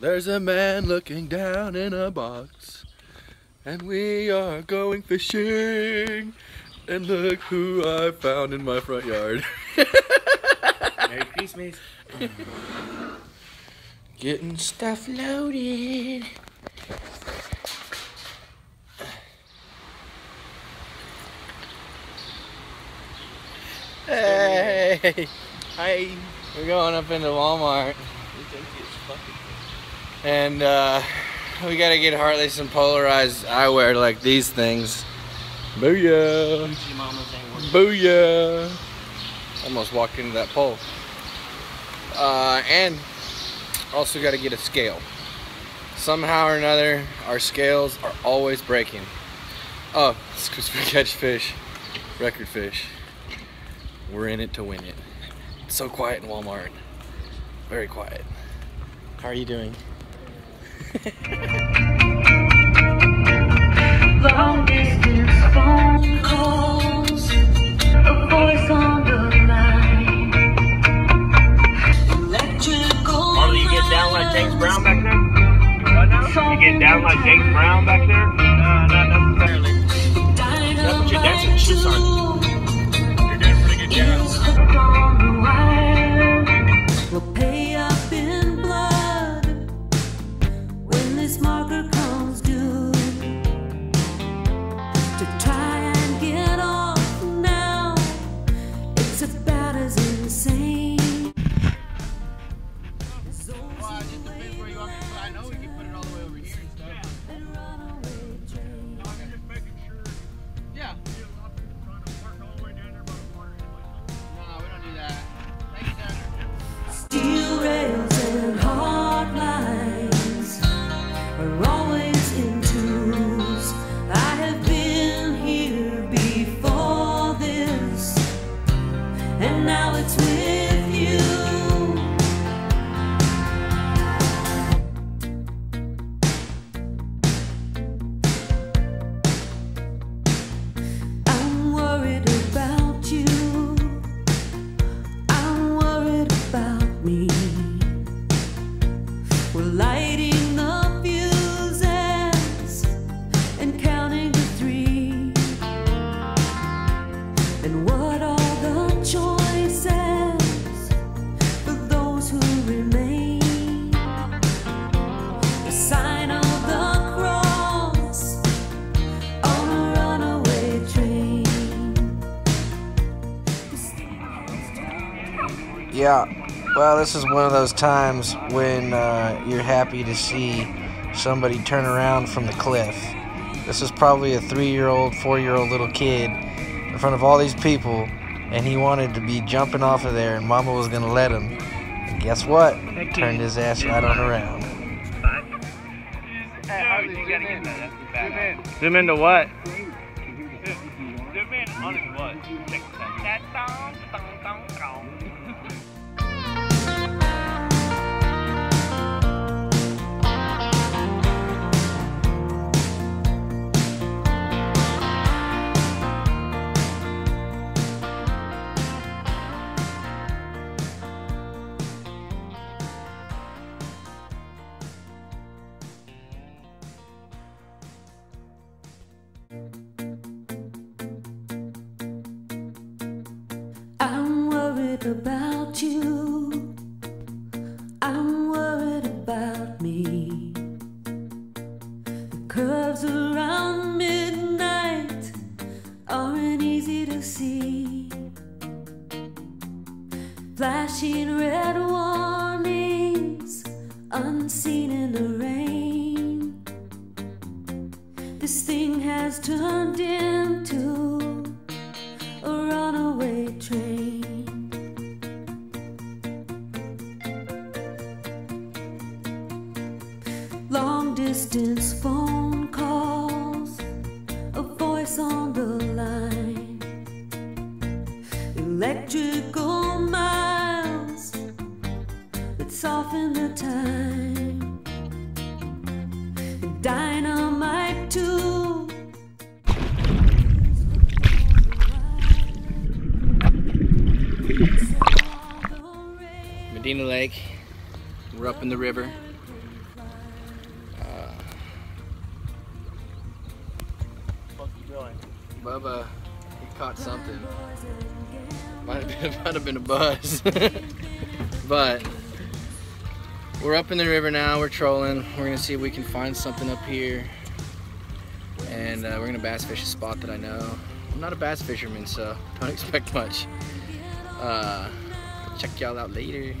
There's a man looking down in a box, and we are going fishing. And look who I found in my front yard. Merry Christmas. Getting stuff loaded. Hey! Hi! We're going up into Walmart. And we gotta get Hartley some polarized eyewear like these things. Booyah! Booyah! Almost walked into that pole. And also gotta get a scale. Somehow or another, our scales are always breaking. Oh, it's because we catch fish. Record fish. We're in it to win it. It's so quiet in Walmart. Very quiet. How are you doing? Long distance phone calls, a voice on the line. Electrical. Harley, you get down like James Brown back there? What now? You get down like James Brown back there? No, not necessarily. That's what you're dancing shoes on. You're doing pretty good job. We'll pay up in blood when this marker comes due. To try and get off now, it's about as insane. Well, it just depends where you want me to put it. I know we can put it all the way over here and stuff. And runaway train. I'm just making sure. Yeah. You don't want people trying to park all the way down there by the water. No, we don't do that. Thank you, Dad. Steel rails and hard lines are always in twos. I have been here before this, and now it's with you. I'm worried about you. I'm worried about me. We're lighting the fuses and counting to 3. And what are the choices for those who remain? The sign of the cross on a runaway train. Yeah, well, this is one of those times when you're happy to see somebody turn around from the cliff. This is probably a 3-year-old, 4-year-old little kid in front of all these people, and he wanted to be jumping off of there, and Mama was going to let him. And guess what? Turned his ass right on around. Zoom into what? Zoom in on his what? Check that. I'm worried about you. I'm worried about me. The curves around midnight aren't easy to see. Flashing red warnings, unseen in the rain. This thing has turned into a runaway train. Long distance phone calls, a voice on the line. Electrical miles that soften the time. Dynamite too. Medina Lake. We're up in the river. Really? Bubba, he caught something. Might have been a buzz. But we're up in the river now. We're trolling. We're gonna see if we can find something up here, and we're gonna bass fish a spot that I know. I'm not a bass fisherman, so don't expect much. Check y'all out later.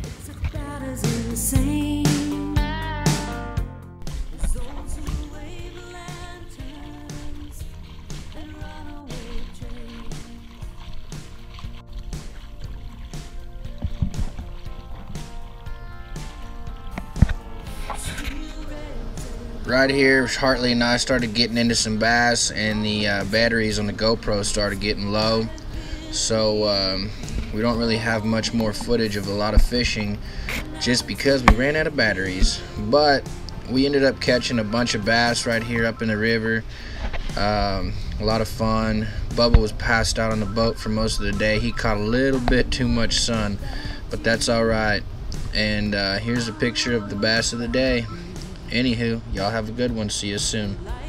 Right here, Hartley and I started getting into some bass, and the batteries on the GoPro started getting low. So we don't really have much more footage of a lot of fishing just because we ran out of batteries. But we ended up catching a bunch of bass right here up in the river. A lot of fun. Bubba was passed out on the boat for most of the day. He caught a little bit too much sun, but that's all right. And here's a picture of the bass of the day. Anywho, y'all have a good one. See you soon.